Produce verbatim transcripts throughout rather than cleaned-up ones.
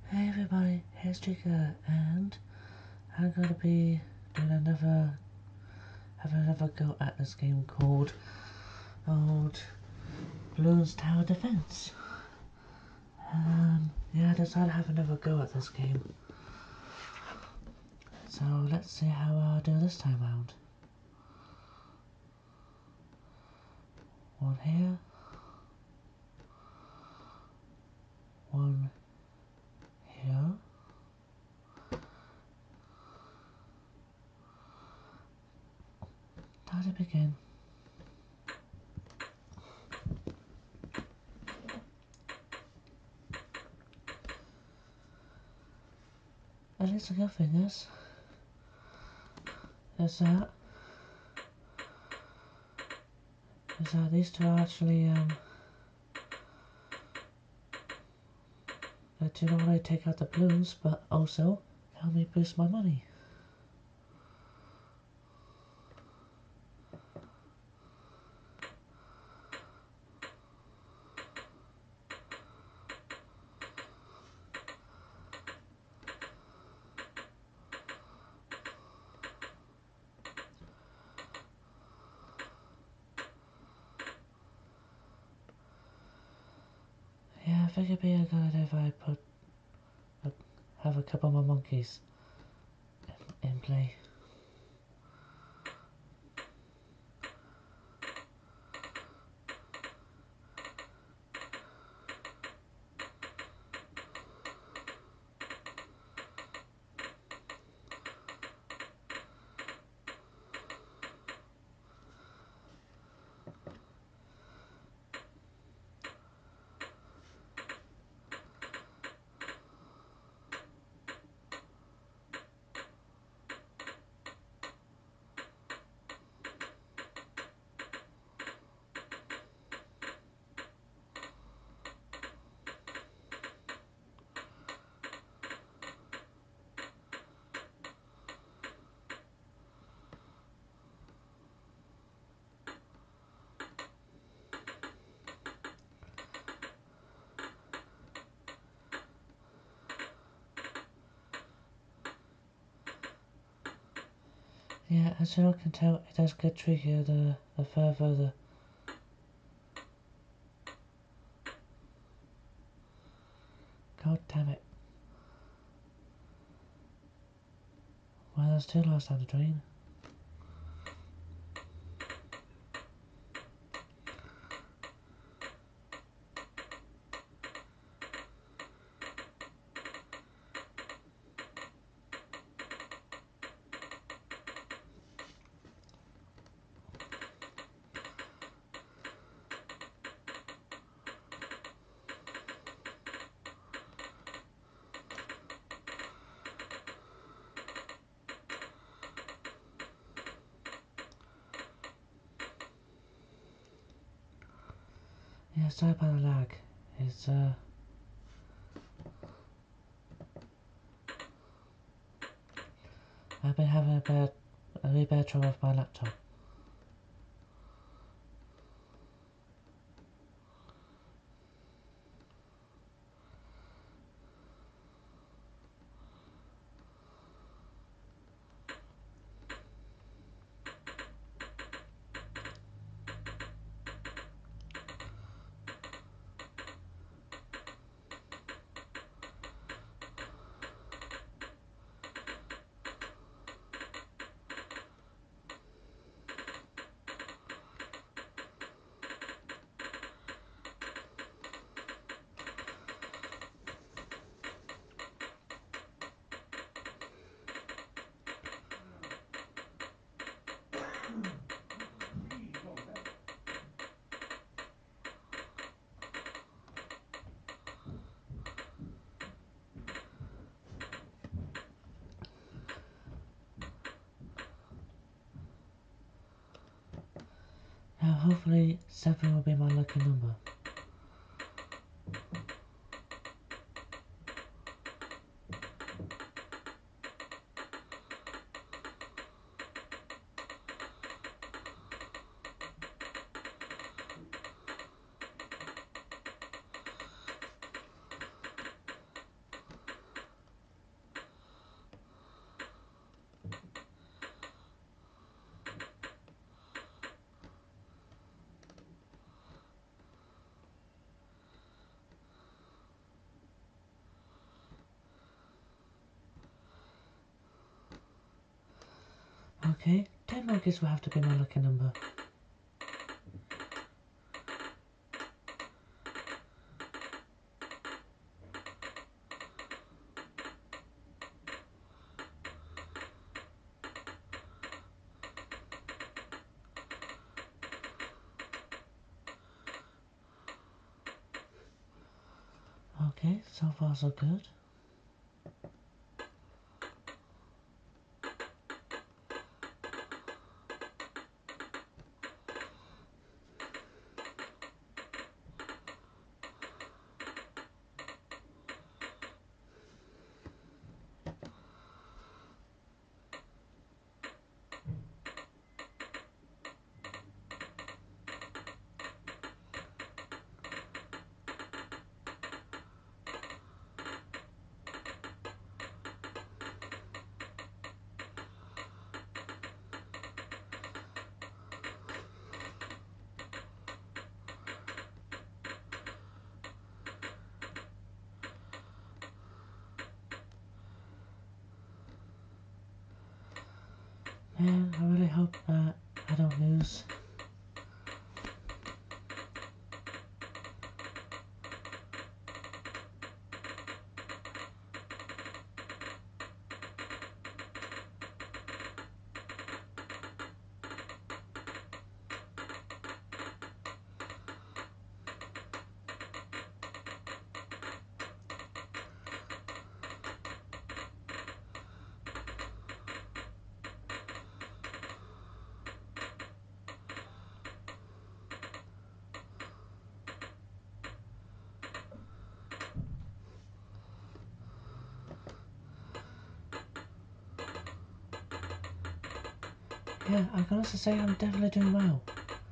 Hey everybody, here's Chica, and I'm gonna be doing another, having another go at this game called old Bloons Tower Defense. Um, yeah, I decided to have another go at this game. So let's see how I do this time round. One here, one here. Time to begin. At least the good thing is, is that, is that these two are actually, um, they do not only take out the blues, but also help me boost my money. Yeah, I think it'd be a good idea if I put, uh, have a couple more monkeys in, in play. Yeah, as you can tell, it does get trickier the, the further the... God damn it. Well, there's two last down the drain. Yeah, sorry about the lag. It's, uh... I've been having a bad, a really bad trouble with my laptop. Now hopefully seven will be my lucky number. Okay, ten nuggets will have to be my lucky number. Okay, so far so good. Man, I really hope that I don't lose. Yeah, I can also say I'm definitely doing well.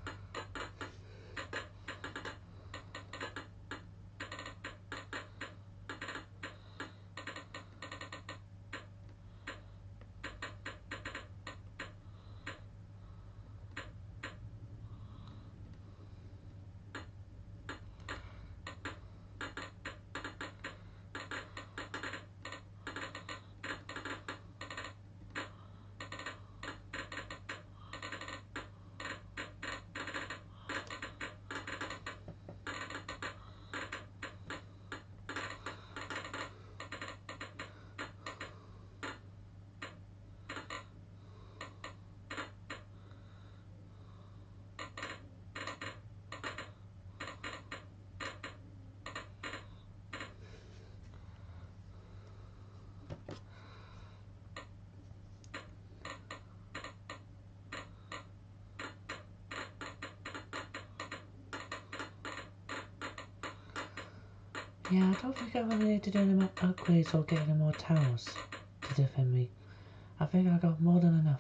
Yeah, I don't think I really need to do any more upgrades or get any more towers to defend me. I think I got more than enough.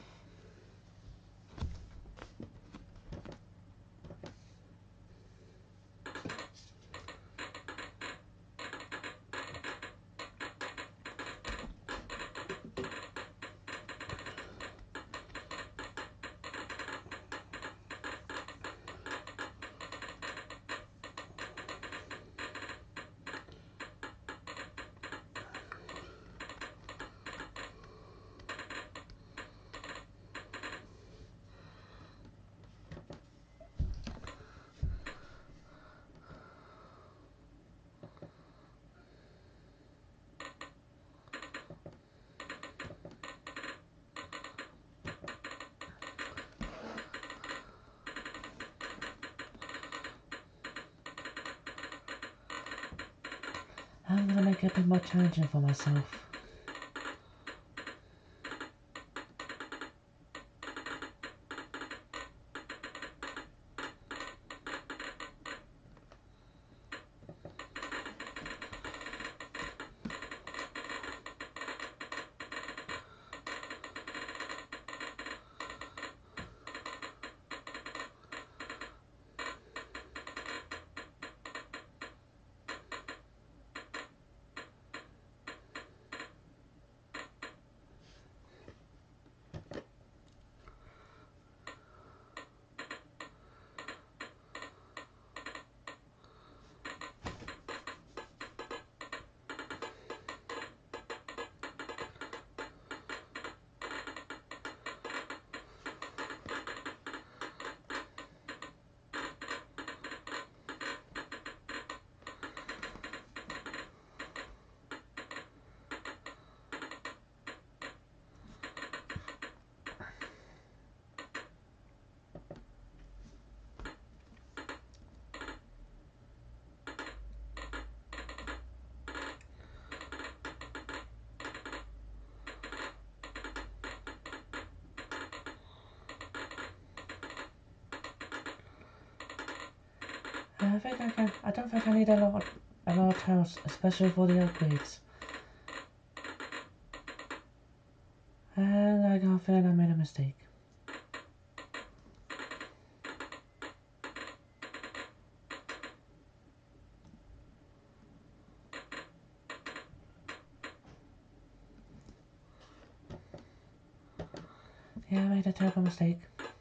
I'm gonna make it a bit more challenging for myself. Yeah, I think I can. I don't think I need a lot, a large house, especially for the upgrades. And I got a feeling I made a mistake. Yeah, I made a terrible mistake.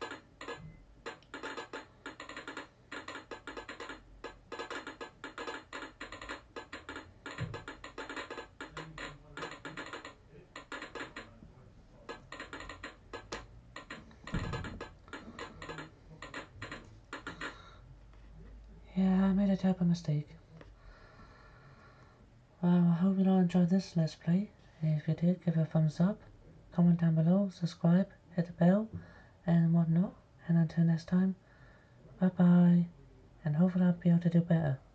Yeah, I made a terrible mistake. Well, I hope you all enjoyed this Let's Play. If you did, give it a thumbs up, comment down below, subscribe, hit the bell, and whatnot. And until next time, bye bye, and hopefully I'll be able to do better.